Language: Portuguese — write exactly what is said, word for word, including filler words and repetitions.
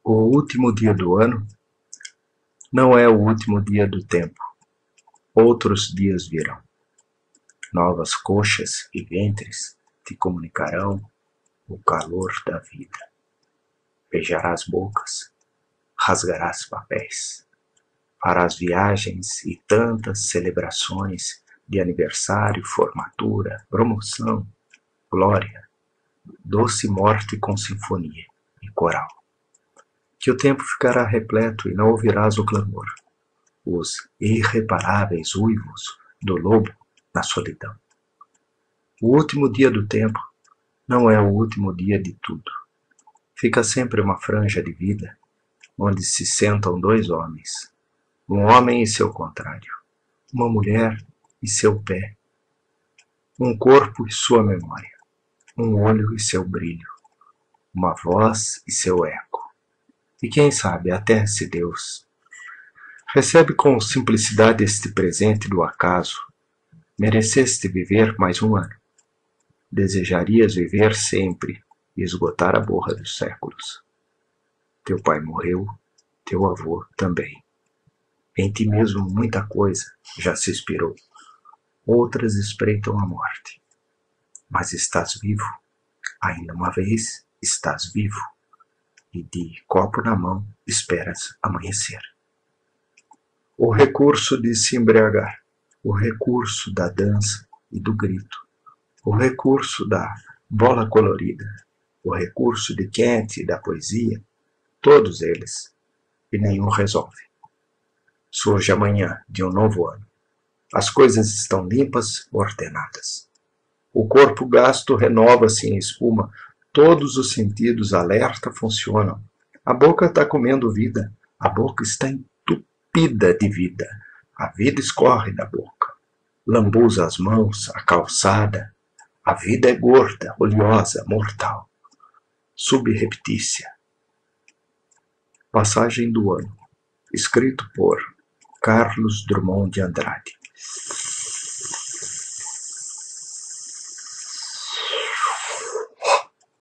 O último dia do ano não é o último dia do tempo. Outros dias virão. Novas coxas e ventres te comunicarão o calor da vida. Beijarás bocas, rasgarás papéis. Farás viagens e tantas celebrações de aniversário, formatura, promoção, glória, doce morte com sinfonia e coral. Que o tempo ficará repleto e não ouvirás o clamor, os irreparáveis uivos do lobo na solidão. O último dia do tempo não é o último dia de tudo. Fica sempre uma franja de vida, onde se sentam dois homens, um homem e seu contrário, uma mulher e seu pé, um corpo e sua memória, um olho e seu brilho, uma voz e seu eco. E quem sabe até se Deus recebe com simplicidade este presente do acaso, mereceste viver mais um ano. Desejarias viver sempre e esgotar a borra dos séculos. Teu pai morreu, teu avô também. Em ti mesmo muita coisa já se expirou. Outras espreitam a morte. Mas estás vivo, ainda uma vez estás vivo. E de copo na mão esperas amanhecer. O recurso de se embriagar, o recurso da dança e do grito, o recurso da bola colorida, o recurso de quente e da poesia, todos eles, e nenhum resolve. Surge amanhã de um novo ano. As coisas estão limpas, ordenadas. O corpo gasto renova-se em espuma. Todos os sentidos alerta funcionam. A boca está comendo vida. A boca está entupida de vida. A vida escorre da boca. Lambuza as mãos, a calçada. A vida é gorda, oleosa, mortal. Subreptícia. Passagem do ano. Escrito por Carlos Drummond de Andrade.